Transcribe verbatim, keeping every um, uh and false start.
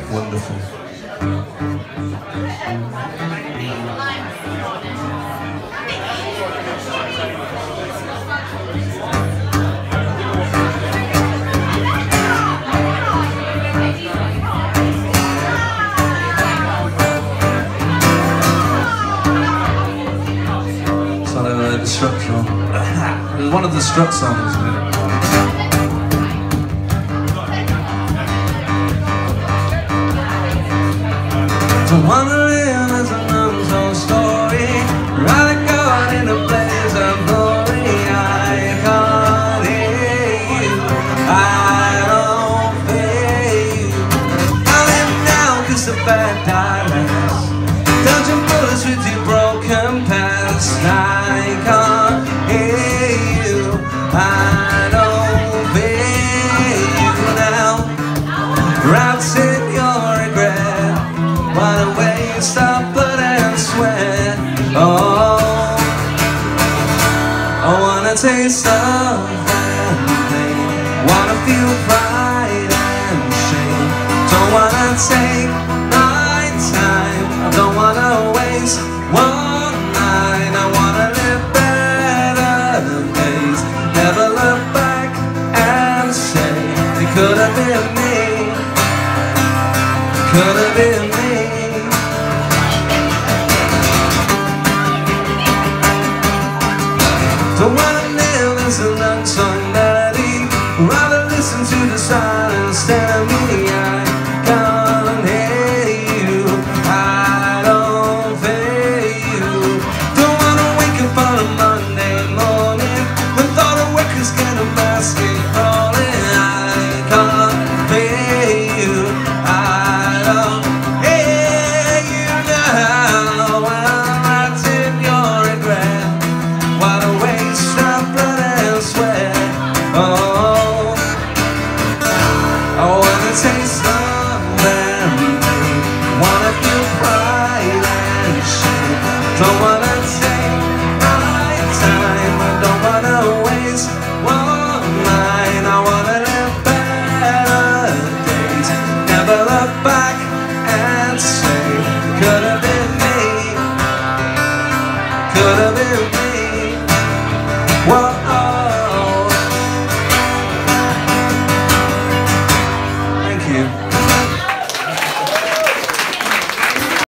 wonderful. So I don't know the Struts song. It was one of the Struts songs, isn't it? Don't wanna live as an untold story, rather go out in a blaze of glory. I can't hear you, I don't feel you. I live now cause the bad dialects, dodging bullets with your broken past. I can't hear you, I don't feel you now. Wrapped in your regret, why the way you stop but and swear. Oh, I wanna taste of that pain, wanna feel pride and shame. Don't wanna take my time, I don't wanna waste one night. I wanna live better days, never look back and say it could have been me, could have been me. Don't wanna live as an unsung melody, rather listen to the silence tell me I can't hear you, I don't feel you. Don't wanna wake up on a Monday morning when thought of work is gonna mask it rolling. I can't feel you, I don't hear you now. I'm wrapped in your regret, why the way stop blood and sweat. Oh, I wanna taste of them, wanna feel pride and shame. Don't wanna take my time, I don't wanna waste one night. I wanna live better days, never look back and say could have been me, could have been me.